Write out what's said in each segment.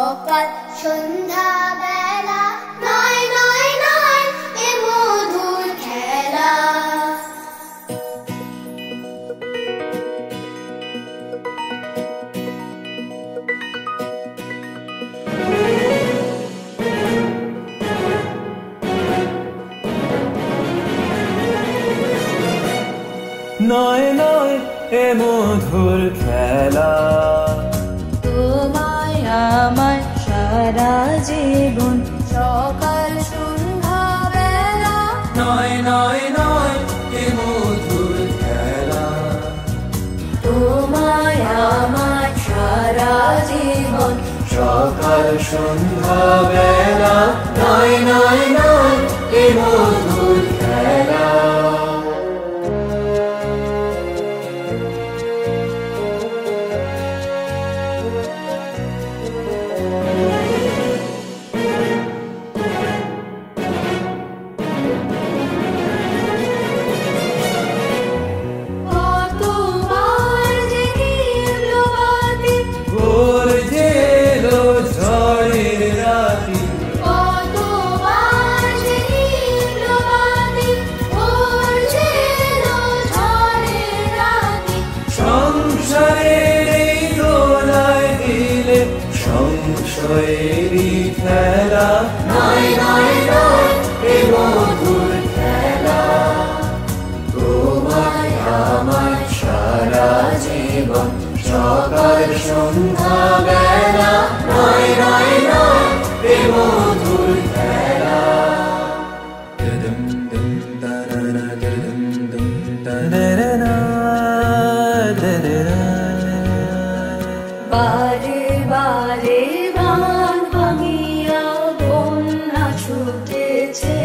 সকাল সন্ধ্যা বেলা নয় নয় নয় এ মধুর খেলা। নয় নয় এ মধুর খেলা, তোমায় আমায় সারা জীবন সকাল সন্ধ্যা বেলা নয় নয় নয় এ মধুর খেলা, তোমায় আমায় সারা জীবন সকাল সন্ধ্যা বেলা নয় নয় নয় এ মধুর খেলা। কতবার যে নিভল বাতি, ভোর যে এলো ঝড়ের রাতি, কতবার যে নিভল বাতি, ভোর যে এলো ঝড়ের রাতি। সংসারের এই দোলায় দিলে সংশয়েরই খেলা, নয় নয় নয় এ মধুর খেলা, তোমায় আমার সারা জীবন সকাল সন্ধ্যা বেলা নয় নয় নয় এ মধুর খেলা। বারে বারে বাঁধ ভাঙিয়া বন্যা ছুটেছে,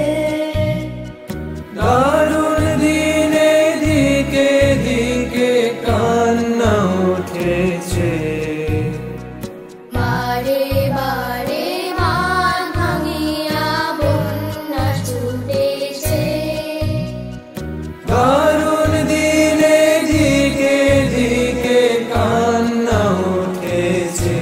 দারুণ দিনে দিকে দিকে কান্না উঠেছে, বারে বারে বাঁধ ভাঙিয়া বন্যা ছুটেছে, দারুণ দিনে দিকে দিকে কান্না উঠেছে।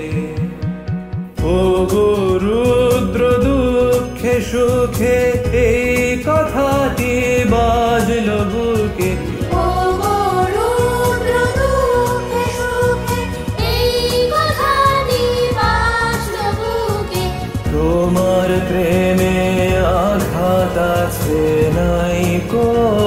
ও রুদ্র দুঃখে সুখে এই কথাটি বাজলো বুকে, ও রুদ্র দুঃখে সুখে এই কথাটি বাজলো বুকে। তোমার প্রেমে আঘাত আছে নাই কো